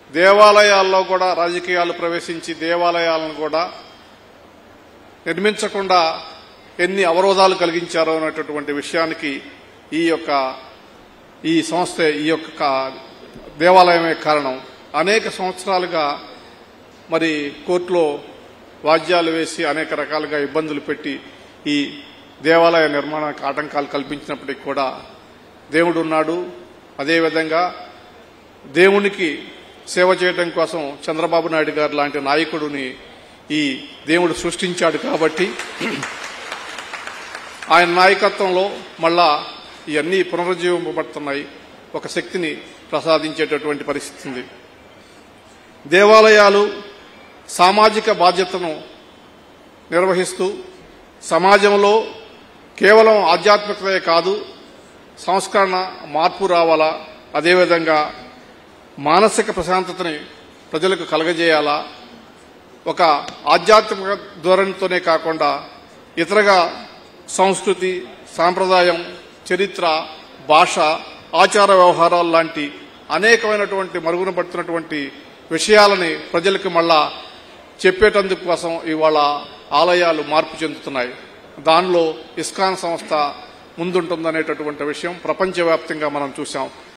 దేవాలయాల్లో కూడా రాజకీయాలు ప్రవేశించి దేవాలయాలను కూడా నిర్మించకుండా ఎన్ని అవరోధాలు కలిగించారో అనేటటువంటి విషయానికి ఈ సంస్థ ఈ యొక్క దేవాలయమే కారణం. అనేక సంవత్సరాలుగా మరి కోర్టులో వాద్యాలు వేసి అనేక రకాలుగా ఇబ్బందులు పెట్టి ఈ దేవాలయ నిర్మాణానికి ఆటంకాలు కల్పించినప్పటికీ కూడా దేవుడు ఉన్నాడు. అదేవిధంగా దేవునికి సేవ చేయడం కోసం చంద్రబాబు నాయుడు గారు లాంటి నాయకుడిని ఈ దేవుడు సృష్టించాడు కాబట్టి ఆయన నాయకత్వంలో మళ్ళా ఇవన్నీ పునరుజ్జీవింపబడుతున్నాయి. ఒక శక్తిని ప్రసాదించేటటువంటి పరిస్థితి ఉంది. దేవాలయాలు సామాజిక బాధ్యతను నిర్వహిస్తూ సమాజంలో కేవలం ఆధ్యాత్మికతే కాదు, సంస్కరణ మార్పు రావాలా, అదేవిధంగా మానసిక ప్రశాంతతని ప్రజలకు కలగజేయాలా, ఒక ఆధ్యాత్మిక ధోరణితోనే కాకుండా ఇతరగా సంస్కృతి, సాంప్రదాయం, చరిత్ర, భాష, ఆచార వ్యవహారాలు లాంటి అనేకమైనటువంటి మరుగున పడుతున్నటువంటి విషయాలని ప్రజలకు మళ్ళా చెప్పేటందుకు కోసం ఇవాళ ఆలయాలు మార్పు చెందుతున్నాయి. దానిలో ఇస్కాన్ సంస్థ ముందుంటుందనేటటువంటి విషయం ప్రపంచవ్యాప్తంగా మనం చూశాం.